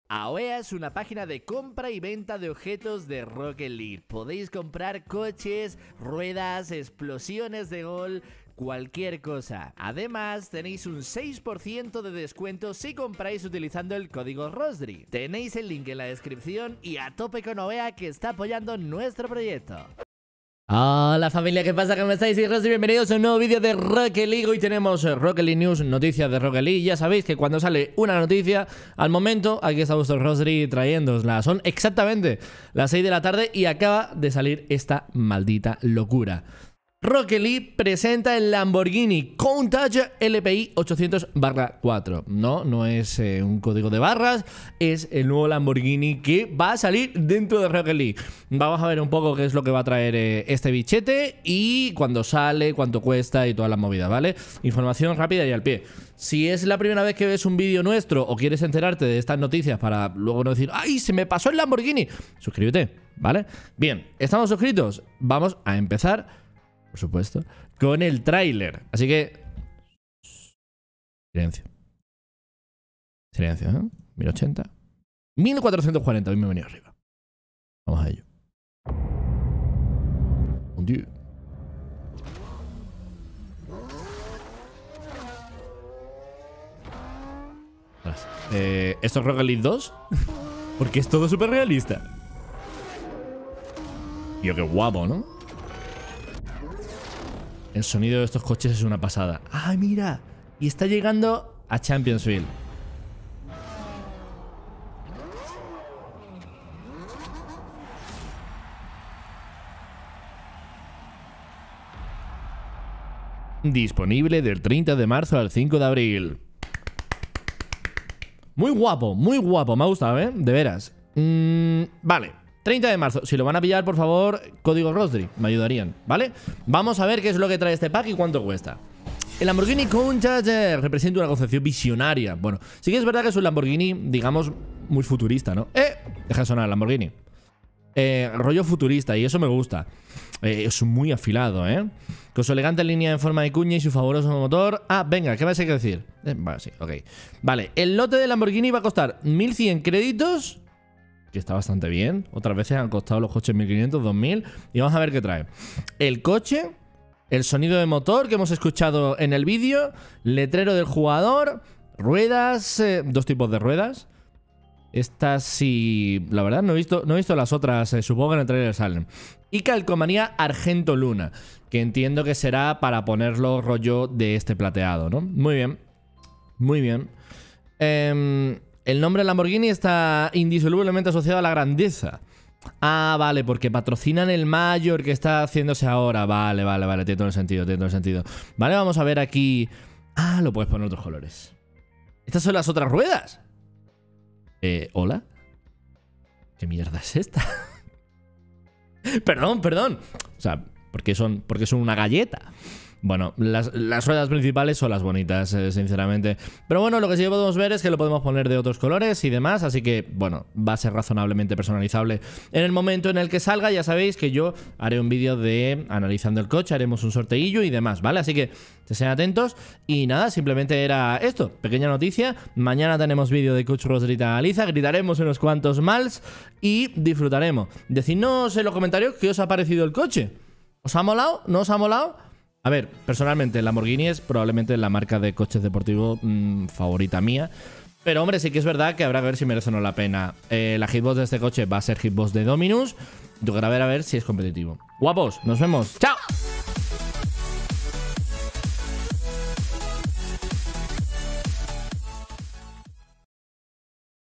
AOEA es una página de compra y venta de objetos de Rocket League. Podéis comprar coches, ruedas, explosiones de gol, cualquier cosa. Además, tenéis un 6% de descuento si compráis utilizando el código ROSDRI. Tenéis el link en la descripción y a tope con AOEA, que está apoyando nuestro proyecto. Hola familia, ¿qué pasa? ¿Cómo estáis? Soy Rosdri, bienvenidos a un nuevo vídeo de Rocket League. Hoy tenemos Rocket League News, noticias de Rocket League. Ya sabéis que cuando sale una noticia, al momento, aquí está vuestro Rosdri trayéndosla. Son exactamente las 6 de la tarde y acaba de salir esta maldita locura. Rocket League presenta el Lamborghini Countach LPI 800/4. No es un código de barras, es el nuevo Lamborghini que va a salir dentro de Rocket League. Vamos a ver un poco qué es lo que va a traer este bichete y cuándo sale, cuánto cuesta y toda la movida, ¿vale? Información rápida y al pie. Si es la primera vez que ves un vídeo nuestro o quieres enterarte de estas noticias para luego no decir ¡ay, se me pasó el Lamborghini! Suscríbete, ¿vale? Bien, ¿estamos suscritos? Vamos a empezar, por supuesto, con el tráiler. Así que... Silencio. Silencio, ¿eh? 1080. 1440, hoy me he venido arriba. Vamos a ello. Un tío. ¿Esto es Rocket League 2? Porque es todo súper realista. Tío, qué guapo, ¿no? El sonido de estos coches es una pasada. ¡Ah, mira! Y está llegando a Championsville. Disponible del 30 de marzo al 5 de abril. Muy guapo, me ha gustado, ¿eh? De veras. Vale, 30 de marzo, si lo van a pillar, por favor, código ROSDRI, me ayudarían, ¿vale? Vamos a ver qué es lo que trae este pack y cuánto cuesta. El Lamborghini Countach representa una concepción visionaria. Bueno, sí que es verdad que es un Lamborghini, digamos, muy futurista, ¿no? Deja de sonar el Lamborghini. Rollo futurista, y eso me gusta. Es muy afilado, con su elegante línea en forma de cuña y su fabuloso motor. Ah, venga, ¿qué más hay que decir? Vale, sí, ok. Vale, el lote de Lamborghini va a costar 1100 créditos, que está bastante bien. Otras veces han costado los coches 1500, 2000. Y vamos a ver qué trae. El coche, el sonido de motor que hemos escuchado en el vídeo, letrero del jugador, ruedas, dos tipos de ruedas. Estas sí, la verdad no he visto las otras, supongo que en el trailer salen. Y calcomanía Argento Luna, que entiendo que será para ponerlo rollo de este plateado, ¿no? Muy bien, muy bien. El nombre Lamborghini está indisolublemente asociado a la grandeza. Ah, vale, porque patrocinan el Mayor que está haciéndose ahora. Vale, tiene todo el sentido, Vale, vamos a ver aquí. Ah, lo puedes poner en otros colores. Estas son las otras ruedas. ¿Hola? ¿Qué mierda es esta? Perdón. O sea, porque son una galleta. Bueno, las ruedas principales son las bonitas, sinceramente. Pero bueno, lo que sí podemos ver es que lo podemos poner de otros colores y demás. Así que, bueno, va a ser razonablemente personalizable en el momento en el que salga. Ya sabéis que yo haré un vídeo de analizando el coche, haremos un sorteillo y demás, ¿vale? Así que estén atentos. Y nada, simplemente era esto, pequeña noticia. Mañana tenemos vídeo de Coach Rosdrita Aliza, gritaremos unos cuantos mals y disfrutaremos. Decidnos en los comentarios qué os ha parecido el coche. ¿Os ha molado? ¿No os ha molado? A ver, personalmente el Lamborghini es probablemente la marca de coches deportivos favorita mía. Pero hombre, sí que es verdad que habrá que ver si merece o no la pena. La hitbox de este coche va a ser hitbox de Dominus. Tocará ver a ver si es competitivo. Guapos, nos vemos. ¡Chao!